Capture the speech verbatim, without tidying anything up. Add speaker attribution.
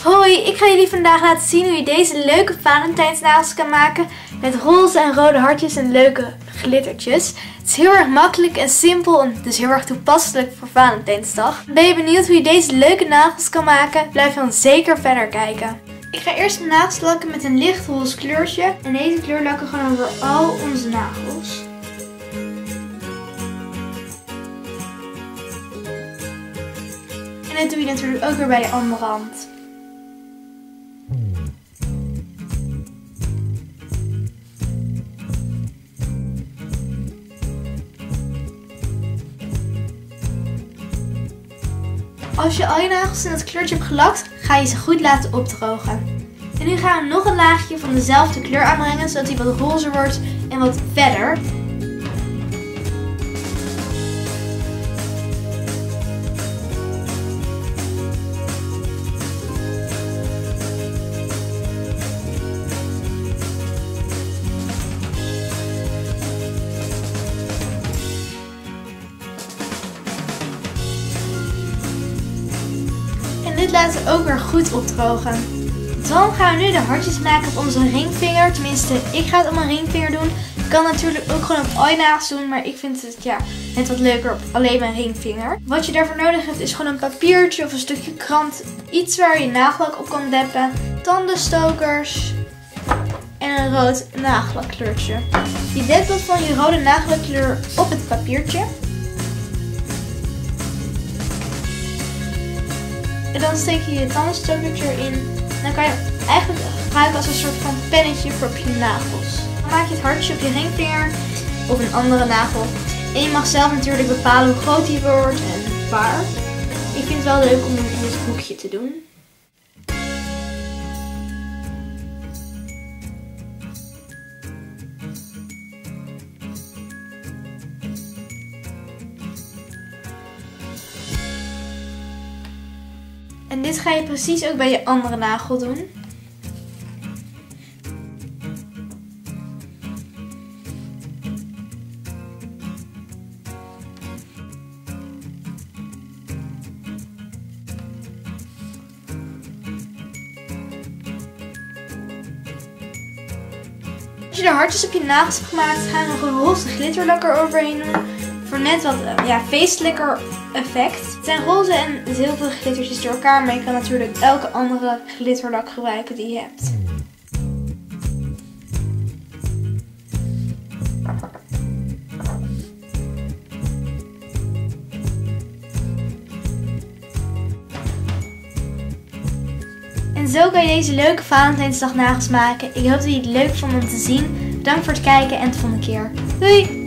Speaker 1: Hoi, ik ga jullie vandaag laten zien hoe je deze leuke Valentijnsnagels kan maken met roze en rode hartjes en leuke glittertjes. Het is heel erg makkelijk en simpel en dus heel erg toepasselijk voor Valentijnsdag. Ben je benieuwd hoe je deze leuke nagels kan maken? Blijf dan zeker verder kijken. Ik ga eerst mijn nagels lakken met een licht roze kleurtje en deze kleur lakken gewoon over al onze nagels. En dat doe je natuurlijk ook weer bij de andere hand. Als je al je nagels in dat kleurtje hebt gelakt, ga je ze goed laten opdrogen. En nu gaan we nog een laagje van dezelfde kleur aanbrengen, zodat hij wat rozer wordt en wat verder. Dit laten we ook weer goed opdrogen. Dan gaan we nu de hartjes maken op onze ringvinger. Tenminste, ik ga het op mijn ringvinger doen. Je kan natuurlijk ook gewoon op al je nagels doen. Maar ik vind het ja, net wat leuker op alleen mijn ringvinger. Wat je daarvoor nodig hebt is gewoon een papiertje of een stukje krant. Iets waar je nagellak op kan deppen. Tandenstokers. En een rood nagellakkleurtje. Je dept wat van je rode nagellakkleur op het papiertje. En dan steek je je tandenstokertje erin. En dan kan je hem eigenlijk gebruiken als een soort van pennetje voor op je nagels. Dan maak je het hartje op je ringvinger of een andere nagel. En je mag zelf natuurlijk bepalen hoe groot die wordt en waar. Ik vind het wel leuk om hem in dit hoekje te doen. En dit ga je precies ook bij je andere nagel doen. Als je de hartjes op je nagels hebt gemaakt, ga je nog een roze glitterlak eroverheen doen. Voor net wat ja, feestelijker effect. Het zijn roze en zilveren glittertjes door elkaar, maar je kan natuurlijk elke andere glitterlak gebruiken die je hebt. En zo kan je deze leuke Valentijnsdag nagels maken. Ik hoop dat je het leuk vond om te zien. Bedankt voor het kijken en tot de volgende keer. Doei!